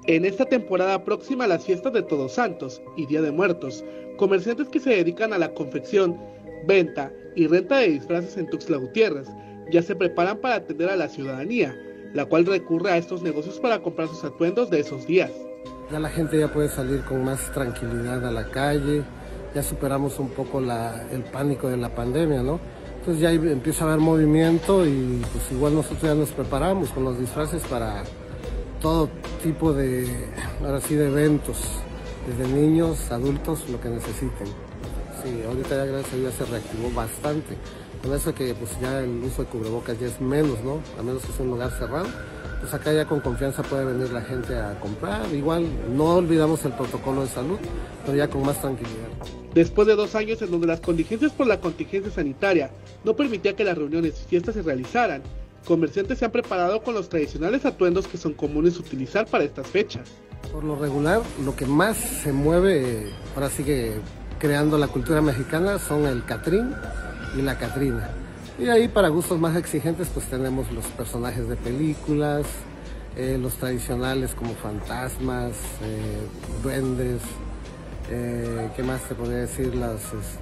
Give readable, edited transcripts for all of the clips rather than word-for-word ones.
En esta temporada próxima a las fiestas de Todos Santos y Día de Muertos, comerciantes que se dedican a la confección, venta y renta de disfraces en Tuxtla Gutiérrez ya se preparan para atender a la ciudadanía, la cual recurre a estos negocios para comprar sus atuendos de esos días. Ya la gente ya puede salir con más tranquilidad a la calle, ya superamos un poco el pánico de la pandemia, ¿no? Entonces ya empieza a haber movimiento y pues igual nosotros ya nos preparamos con los disfraces para todo tipo de, ahora sí, de eventos, desde niños, adultos, lo que necesiten. Sí, ahorita ya gracias a Dios se reactivó bastante, con eso que pues ya el uso de cubrebocas ya es menos, ¿no? A menos que sea un lugar cerrado, pues acá ya con confianza puede venir la gente a comprar. Igual no olvidamos el protocolo de salud, pero ya con más tranquilidad. Después de 2 años en donde las contingencias por la contingencia sanitaria no permitía que las reuniones y fiestas se realizaran, comerciantes se han preparado con los tradicionales atuendos que son comunes utilizar para estas fechas. Por lo regular, lo que más se mueve, ahora sigue creando la cultura mexicana, son el Catrín y la Catrina. Y ahí para gustos más exigentes pues tenemos los personajes de películas, los tradicionales como fantasmas, duendes, ¿qué más te podría decir? Las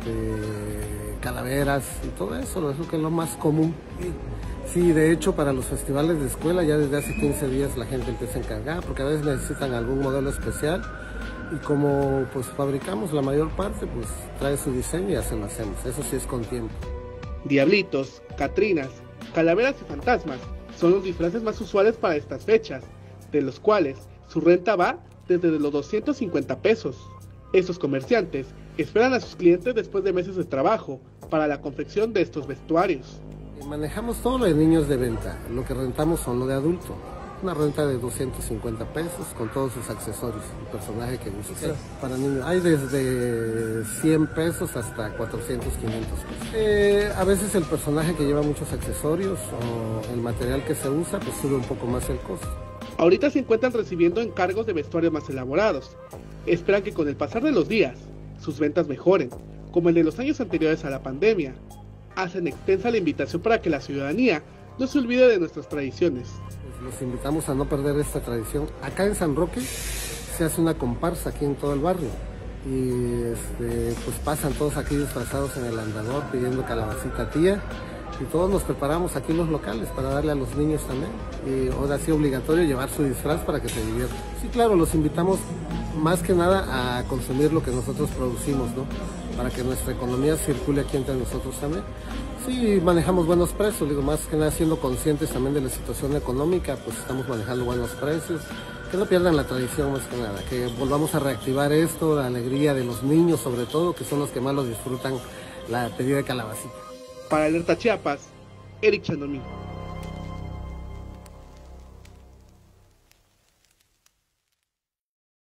calaveras y todo eso, eso que es lo más común. Sí, de hecho para los festivales de escuela ya desde hace 15 días la gente empieza a encargar, porque a veces necesitan algún modelo especial y como pues fabricamos la mayor parte, pues trae su diseño y ya se lo hacemos, eso sí es con tiempo. Diablitos, catrinas, calaveras y fantasmas son los disfraces más usuales para estas fechas, de los cuales su renta va desde los 250 pesos. Estos comerciantes esperan a sus clientes después de meses de trabajo para la confección de estos vestuarios. Manejamos todo lo de niños de venta, lo que rentamos son lo de adulto. Una renta de 250 pesos con todos sus accesorios, el personaje que guste. Para niños hay desde 100 pesos hasta 400, 500 pesos. A veces el personaje que lleva muchos accesorios o el material que se usa, pues sube un poco más el costo. Ahorita se encuentran recibiendo encargos de vestuarios más elaborados. Esperan que con el pasar de los días, sus ventas mejoren, como el de los años anteriores a la pandemia. Hacen extensa la invitación para que la ciudadanía no se olvide de nuestras tradiciones. Los invitamos a no perder esta tradición. Acá en San Roque se hace una comparsa aquí en todo el barrio y pues pasan todos aquí disfrazados en el andador pidiendo calabacita tía y todos nos preparamos aquí en los locales para darle a los niños también. Y ahora sí obligatorio llevar su disfraz para que se diviertan. Sí, claro, los invitamos más que nada a consumir lo que nosotros producimos, ¿no? Para que nuestra economía circule aquí entre nosotros también. Sí, manejamos buenos precios, digo, más que nada siendo conscientes también de la situación económica, pues estamos manejando buenos precios, que no pierdan la tradición más que nada, que volvamos a reactivar esto, la alegría de los niños sobre todo, que son los que más lo disfrutan, la pedida de calabacita. Para Alerta Chiapas, Eric Chandomí.